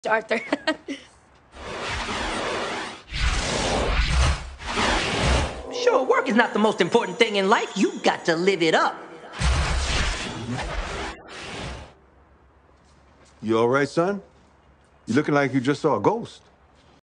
Arthur. Sure, work is not the most important thing in life. You got to live it up. You all right, son? You looking like you just saw a ghost.